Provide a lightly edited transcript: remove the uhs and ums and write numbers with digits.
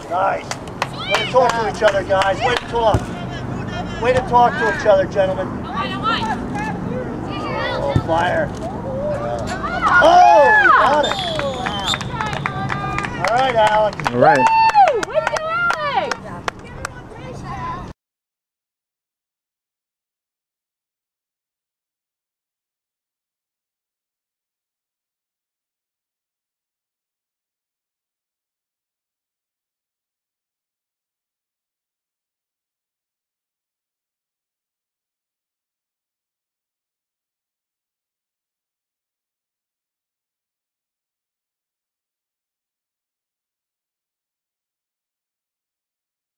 Nice. Way to talk to each other, guys. Way to talk. Way to talk to each other, gentlemen. Oh, fire. Oh, we got it. All right, Alex. All right.